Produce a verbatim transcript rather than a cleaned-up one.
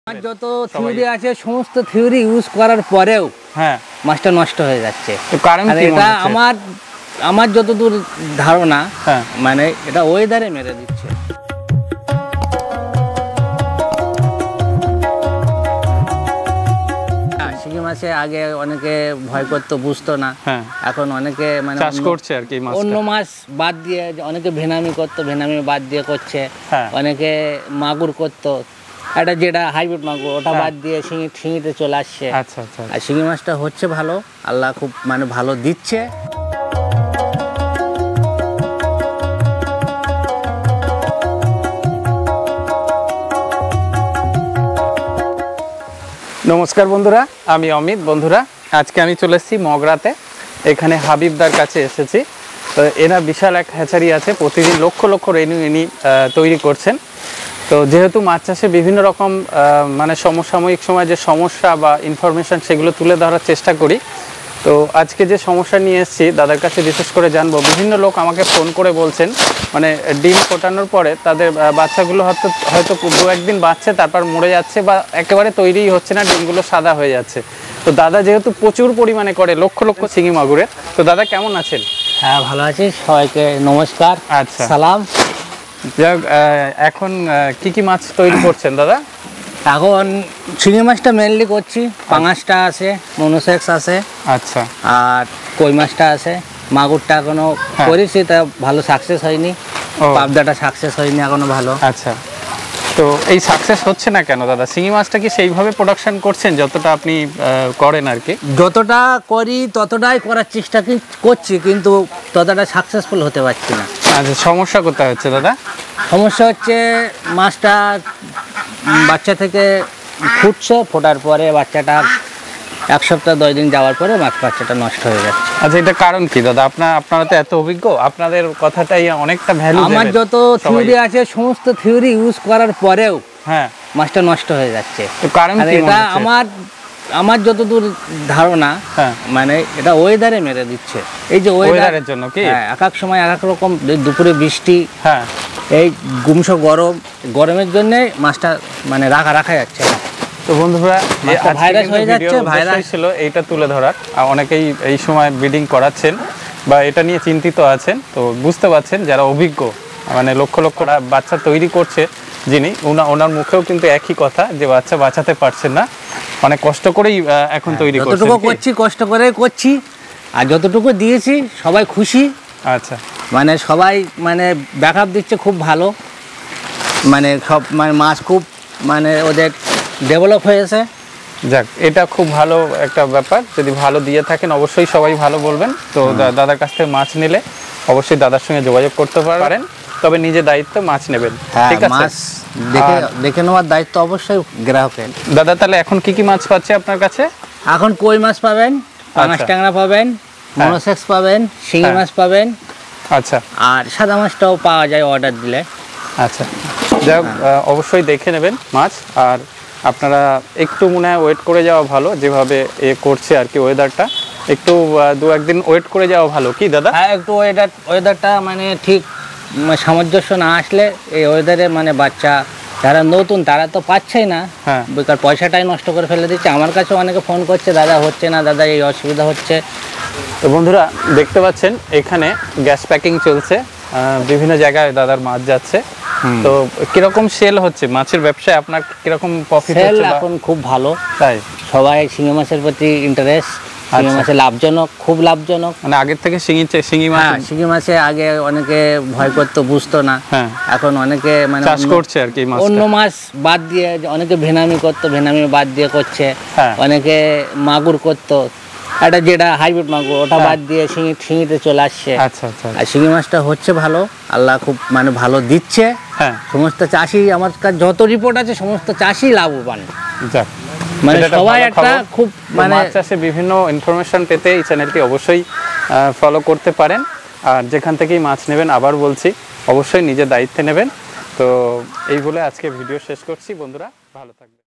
যত থিওরি আছে সমস্ত থিওরি ইউজ করার পরেও হ্যাঁ মাছটা নষ্ট হয়ে যাচ্ছে। তো কারণ কি এটা আমার আমার যতদূর ধারণা হ্যাঁ মানে এটা ওয়েদারে মেরে দিচ্ছে। শিঙি মাছে আগে অনেকে ভয় করতো, বুঝতো না, এখন অনেকে মানে চাষ করছে আর কি, অন্য মাছ বাদ দিয়ে অনেকে ভেনামি করতো, ভেনামি বাদ দিয়ে করছে, অনেকে মাগুর করতো, এটা যেটা হাইব্রিড মাগুর ওটা বাদ দিয়ে শিঙি শিঙিতে চলে আসছে। আচ্ছা আচ্ছা। আর শিঙি মাছটা হচ্ছে ভালো, আল্লাহ খুব মানে ভালো দিচ্ছে। নমস্কার বন্ধুরা, আমি অমিত। বন্ধুরা, আজকে আমি চলে এসেছি মগরাতে। এখানে হাবিবদার কাছে এসেছি। তো এরা বিশাল এক হ্যাচারি আছে, প্রতিদিন লক্ষ লক্ষ রেনু ইনি তৈরি করছেন। তো যেহেতু মাছ চাষে বিভিন্ন রকম মানে সমসাময়িক সময় যে সমস্যা বা ইনফরমেশান সেগুলো তুলে ধরার চেষ্টা করি। তো আজকে যে সমস্যা নিয়ে এসেছি দাদার কাছে বিশেষ করে জানবো। বিভিন্ন লোক আমাকে ফোন করে বলছেন মানে ডিম ফোটানোর পরে তাদের বাচ্চাগুলো হয়তো হয়তো দু একদিন বাঁচছে, তারপর মরে যাচ্ছে বা একেবারে তৈরিই হচ্ছে না, ডিমগুলো সাদা হয়ে যাচ্ছে। তো দাদা যেহেতু প্রচুর পরিমাণে করে লক্ষ লক্ষ শিঙি মাগুরের, তো দাদা কেমন আছেন? হ্যাঁ ভালো আছি, সবাইকে নমস্কার। আচ্ছা, সালাম। যাই হোক, এখন কি কি মাছ তৈরি করছেন দাদা? এখন শিঙি মাছটা মেনলি করছি, পাঙাশটা আছে, মনোসেক্স আছে, আচ্ছা, আর কই মাছটা আছে। মাগুরটা এখনো করেছি, তা ভালো সাকসেস হয়নি, পাবদাটা সাকসেস হয়নি এখনো ভালো। আচ্ছা, তো এই সাকসেস হচ্ছে না কেন দাদা? শিঙি মাছটা কি সেইভাবে প্রোডাকশন করছেন যতটা আপনি করেন আর কি? যতটা করি ততটাই করার চেষ্টা করছি, কিন্তু ততটা সাকসেসফুল হতে পারছি না। আচ্ছা, সমস্যা কোথায় হচ্ছে দাদা? সমস্যা হচ্ছে মাছটা বাচ্চা থেকে ফুটছে, ফোটার পরে বাচ্চাটা এক সপ্তাহ দশ দিন যাওয়ার পরে মাছ বাচ্চাটা নষ্ট হয়ে যাচ্ছে। আচ্ছা, এটা কারণ কি দাদা? আপনার আপনারা তো এত অভিজ্ঞ, আপনাদের কথাটাই অনেকটা ভ্যালু। আমার যত থিওরি আছে সমস্ত থিওরি ইউজ করার পরেও হ্যাঁ মাছটা নষ্ট হয়ে যাচ্ছে। তো কারণ কি? এটা আমার আমার যতদূর ধারণা মানে এটা ওয়েদারে মেরে দিচ্ছে। এই যে ওয়েদারের জন্য কি এক এক সময় এক এক রকম, দুপুরে বৃষ্টি, হ্যাঁ এই গুমসো গরম, গরমের জন্য মাছটা মানে রাখা রাখা যাচ্ছে না। তো বন্ধুরা, ভাইরাস হয়ে যাচ্ছে, ভাইরাস ছিল এইটা তুলে ধরার। অনেকেই এই সময় ব্রিডিং করাচ্ছেন বা এটা নিয়ে চিন্তিত আছেন। তো বুঝতে পারছেন যারা অভিজ্ঞ মানে লক্ষ লক্ষ বাচ্চা তৈরি করছে যিনি, ওনার মুখেও কিন্তু একই কথা যে বাচ্চা বাঁচাতে পারছেন না, অনেক কষ্ট করেই এখন তৈরি করছেন। যতটুকু করছি কষ্ট করে করছি, আর যতটুকু দিয়েছি সবাই খুশি। আচ্ছা, মানে সবাই মানে ব্যাকআপ দিচ্ছে খুব ভালো, মানে সব মানে মাছ খুব মানে ওদের ডেভেলপ হয়েছে। যাক, এটা খুব ভালো একটা ব্যাপার। যদি ভালো দিয়ে থাকেন অবশ্যই সবাই ভালো বলবেন। তো দাদার কাছ থেকে মাছ নিলে অবশ্যই দাদার সঙ্গে যোগাযোগ করতে পারেন, তবে নিজের দায়িত্ব মাছ নেবেন। ঠিক আছে, মাছ দেখে দেখে নেওয়ার দায়িত্ব অবশ্যই গ্রাহকের। দাদা তাহলে এখন কি কি মাছ পাচ্ছে আপনার কাছে? এখন কই মাছ পাবেন, পাঙাশ ট্যাংরা পাবেন, মনোসেক্স পাবেন, শিঙি মাছ পাবেন। আচ্ছা, আর সাদা মাছটাও পাওয়া যায় অর্ডার দিলে। আচ্ছা, যাই হোক, অবশ্যই দেখে নেবেন মাছ। আর আপনারা একটু মনে হয় ওয়েট করে যাওয়া ভালো, যেভাবে এ করছে আর কি ওয়েদারটা, একটু দু একদিন ওয়েট করে যাওয়া ভালো কি দাদা? হ্যাঁ, একটু ওয়েদার ওয়েদারটা মানে ঠিক সামঞ্জস্য না আসলে এই ওয়েদারে মানে বাচ্চা যারা নতুন তারা তো পাচ্ছেই না, বেকার পয়সাটাই নষ্ট করে ফেলে দিচ্ছে। আমার কাছে অনেকে ফোন করছে, দাদা হচ্ছে না, দাদা এই অসুবিধা হচ্ছে। তো বন্ধুরা দেখতে পাচ্ছেন এখানে গ্যাস প্যাকিং চলছে, বিভিন্ন জায়গায় দাদার মাছ যাচ্ছে। তো কিরকম সেল হচ্ছে মাছের ব্যবসায়? আপনার কিরকম প্রফিট হচ্ছে? এখন খুব ভালো, তাই সবাই শিঙি মাছের প্রতি ইন্টারেস্ট। শিঙি মাছে লাভজনক, খুব লাভজনক। মানে আগের থেকে শিঙি শিঙি মাছ শিঙি মাছে আগে অনেকে ভয় করতো, বুঝতো না, এখন অনেকে মানে চাষ করছে আর কি। অন্য মাছ বাদ দিয়ে অনেকে ভেনামি করতো, ভেনামি বাদ দিয়ে করছে, অনেকে মাগুর করতো, এটা যেটা হাইব্রিড মাগুর ওটা বাদ দিয়ে শিঙি শিঙিতে চলে আসছে। আচ্ছা আচ্ছা। আর শিঙি মাছটা হচ্ছে ভালো, আল্লাহ খুব মানে ভালো দিচ্ছে। হ্যাঁ, সমস্ত চাষি, আমার কাছে যত রিপোর্ট আছে সমস্ত চাষি লাভবান। যাক, মানে সবাই একটা খুব মানে মাছ চাষে বিভিন্ন ইনফরমেশন পেতে এই চ্যানেলটি অবশ্যই ফলো করতে পারেন। আর যেখান থেকেই মাছ নেবেন, আবার বলছি অবশ্যই নিজের দায়িত্বে নেবেন। তো এই বলে আজকে ভিডিও শেষ করছি বন্ধুরা, ভালো থাকবেন।